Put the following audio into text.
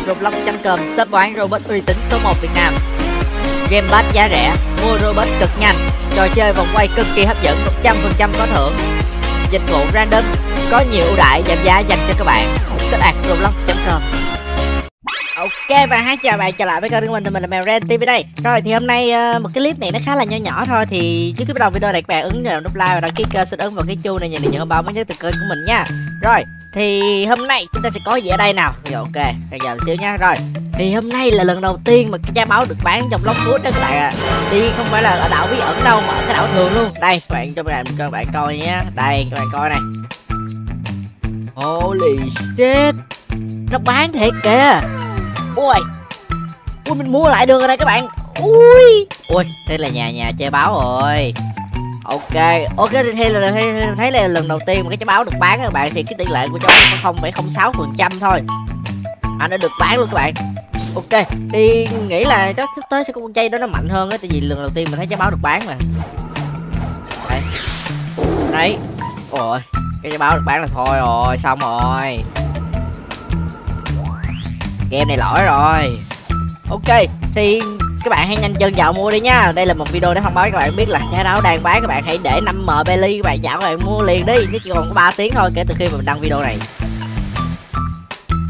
Roblox.com, shop bán robot uy tín số 1 Việt Nam. Game pass giá rẻ, mua robot cực nhanh, trò chơi vòng quay cực kỳ hấp dẫn, 100% có thưởng, dịch vụ random, có nhiều ưu đãi giảm giá dành cho các bạn. Kết ạc Roblox.com. Ok và chào bạn, trở lại với kênh của mình thì mình là Mèo Ren TV đây. Rồi thì hôm nay một cái clip này nó khá là nho nhỏ thôi, thì trước khi bắt đầu video này các bạn ấn vào nút like và đăng ký kênh, xin ấn vào cái chuông này nhận được những thông báo mới nhất từ kênh của mình nha. Rồi thì hôm nay chúng ta sẽ có gì ở đây nào? Rồi ok, bây giờ xíu nha. Rồi thì hôm nay là lần đầu tiên mà cái trái báo được bán trong Blox Fruit đó các bạn ạ. Thì không phải là ở đảo bí ẩn đâu mà ở cái đảo thường luôn. Đây các bạn, cho các bạn coi nhé. Đây các bạn coi này. Holy shit, nó bán thiệt kìa. Ui, mình mua lại được rồi đây các bạn. Ui, đây là nhà chơi báo rồi. Ok thì thấy là lần đầu tiên mà cái trái báo được bán các bạn, thì cái tỷ lệ của cháu có 0,06% thôi. Anh đã được bán luôn các bạn. Ok, thì nghĩ là chắc tới sẽ có con chay đó nó mạnh hơn á, tại vì lần đầu tiên mình thấy trái báo được bán mà. Đấy. Ôi, cái trái báo được bán là thôi rồi, xong rồi. Game này lỗi rồi. Ok, thì các bạn hãy nhanh chân vào mua đi nha. Đây là một video để thông báo các bạn biết là trái báo đang bán. Các bạn hãy để 5M Belly các bạn vào, các bạn mua liền đi. Nó chỉ còn có 3 tiếng thôi kể từ khi mà mình đăng video này.